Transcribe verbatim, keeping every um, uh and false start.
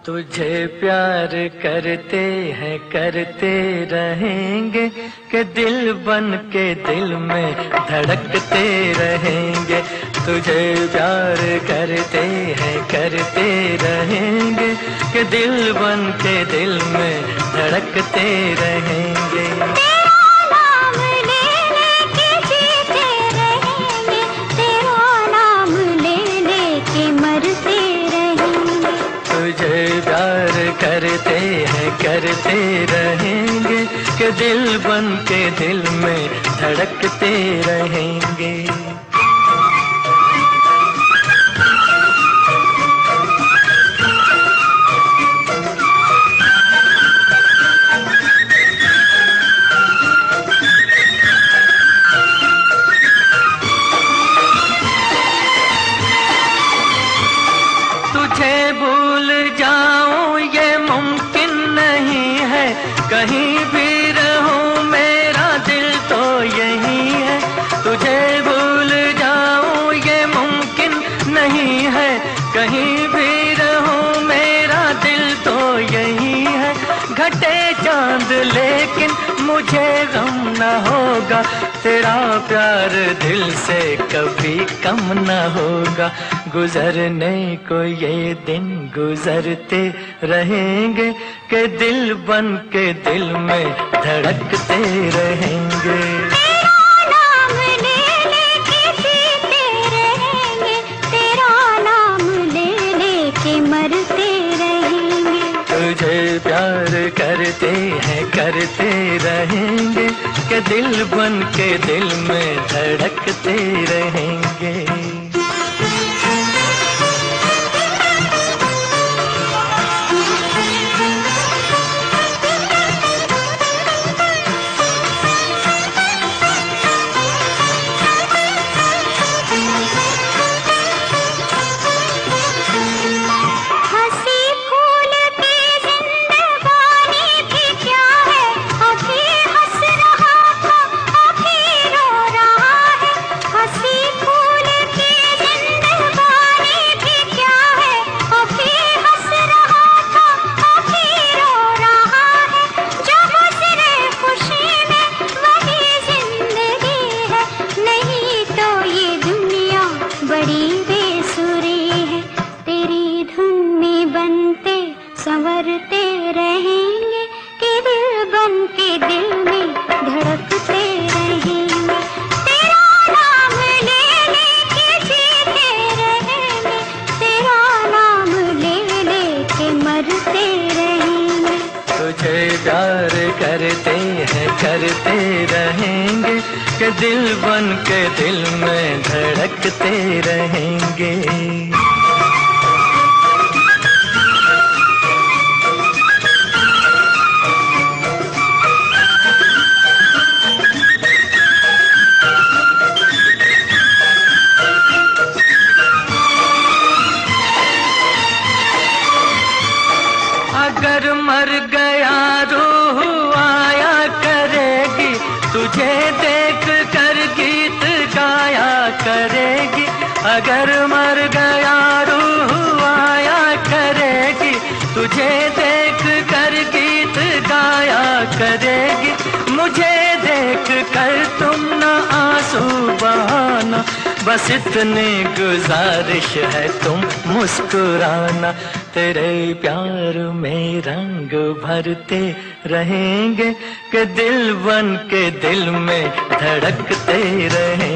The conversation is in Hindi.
तुझे प्यार करते हैं करते रहेंगे कि दिल बन के दिल में धड़कते रहेंगे। तुझे प्यार करते हैं करते रहेंगे कि दिल बन के दिल में धड़कते रहेंगे। तुझे प्यार करते हैं करते रहेंगे कि दिल बन के दिल में धड़कते रहेंगे। तुझे भूल जाऊं ये मुमकिन नहीं है, कहीं भी रहूं मेरा दिल तो यही है। तुझे भूल जाऊं ये मुमकिन नहीं है, कहीं भी रहूं मेरा दिल तो यही है। घटे चांद लेकिन मुझे गम न होगा, तेरा प्यार दिल से कभी कम न होगा। गुजरने को ये दिन गुजरते रहेंगे कि दिल बन के दिल में धड़कते रहेंगे। तेरा नाम ले ले के जीते रहेंगे, तेरा नाम ले ले के मरते रहेंगे। तुझे प्यार करते हैं करते रहेंगे कि दिल बन के दिल में धड़कते रहेंगे। संवरते रहेंगे कि दिल बन के दिल में धड़कते रहेंगे। तेरा नाम ले ले के जीते रहेंगे, तेरा नाम ले ले के मरते रहेंगे। तुझे प्यार करते हैं करते रहेंगे कि दिल बन के दिल में धड़कते रहेंगे। अगर मर गया रूह आया करेगी, तुझे देख कर गीत गाया करेगी। अगर मर गया रूह आया करेगी, तुझे देख कर गीत गाया करेगी। मुझे देख कर तुम न आंसू बहाना, बस इतनी गुजारिश है तुम मुस्कुराना। तेरे प्यार में रंग भरते रहेंगे कि दिल बन के दिल में धड़कते रहेंगे।